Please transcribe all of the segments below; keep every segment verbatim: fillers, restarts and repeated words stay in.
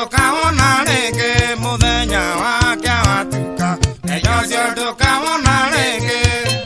tukabona rĩngĩ mũthenya wake watuka enya ũcio tukabona rĩngĩ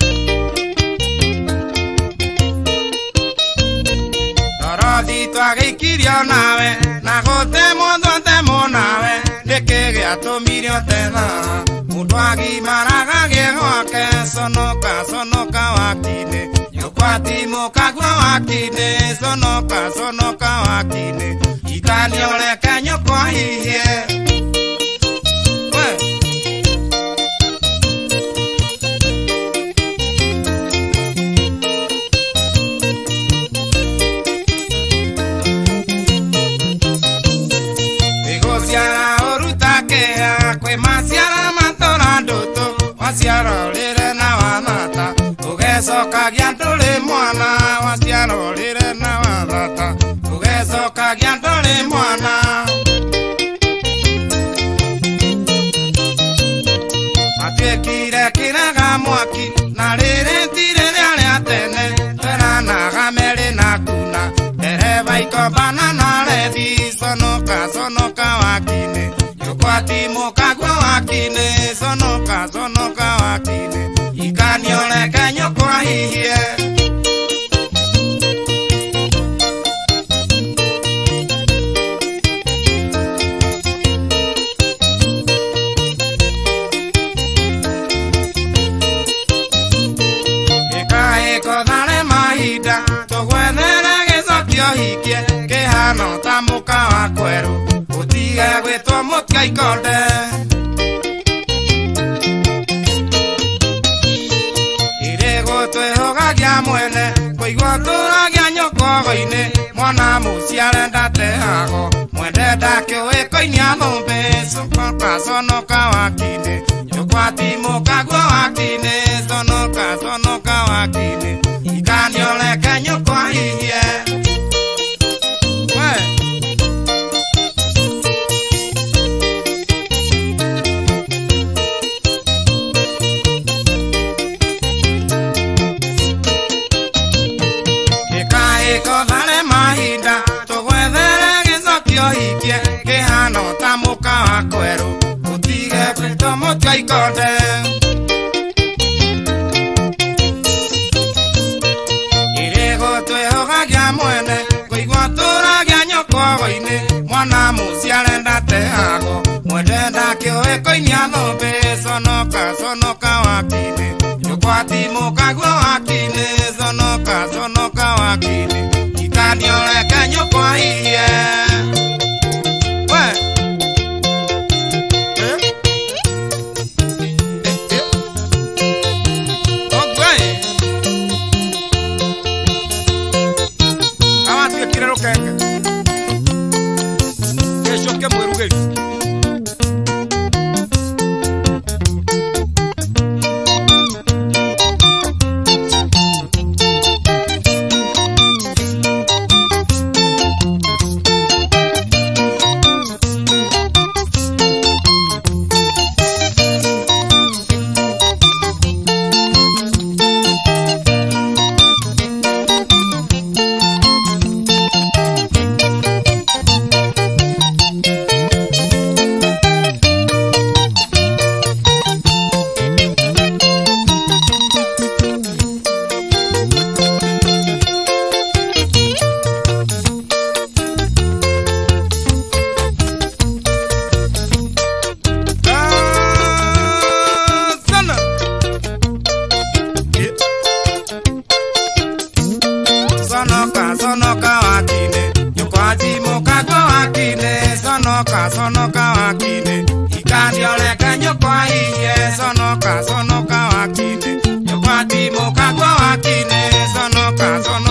torothi twagĩikirio nawe na gũte mũndũ temwo nawe nĩkĩ gĩatũmire ũtena mũndũ agimaraga gĩgwake conoka conoka wakinĩ nyũkwatimũka guo wakinĩ conoka conoka wakinĩ ikanio reke nyũkwa hihie wasiarorire na wathata ugecokagia ndũrĩ mwana wasiarorire na wathata ugecokagia ndũrĩ mwana matuĩkire kĩraga mwaki na rĩrĩ ndirĩ rĩarĩa tene tweranaga merĩ na kuna ndereba ikombana na rethi conoka conoka wakinĩ nyũkwatimũka guo wakinĩ conoka conoka wakinĩ ikanio reke nyũkwa hihie gĩkahĩko thare mahinda tũgwethere gĩcokio hikie kĩhano ta mũka wa kwerũ ũtige gwĩtwo mũtgaikonde twĩhogagia mwene kũigua tũragia nyũkogo-inĩ mwana mũciare ndatehago mwende ndakĩũĩ kũinia thũmbĩ conoka conoka wakinĩ nyũkwatimũka guo wakinĩ conoka conoka wakinĩ ikanio reke nyũkwa hihie thare mahinda tũgwethere gĩcokio hikie kĩhano ta mũka wa kwerũ ũtige gwĩtwo mũtgaikonde irĩgũ twĩhogagia mwene kũigua tũragia nyũkogo-inĩ mwana mũciare ndatehago mwende ndakĩũĩ kũinia thũmbĩ conoka conoka wakinĩ nyũkwatimũka guo wakinĩ conoka conoka wakinĩ ikanio reke nyũkwa hihie awatuĩkire rũkenge gĩcoke mwĩrugĩri sonoka sonoka wakinĩ ikanio reke nyũkwa hihie sonoka sonoka wakinĩ nyũkwatimũka guo wakinĩ sonoka sonoka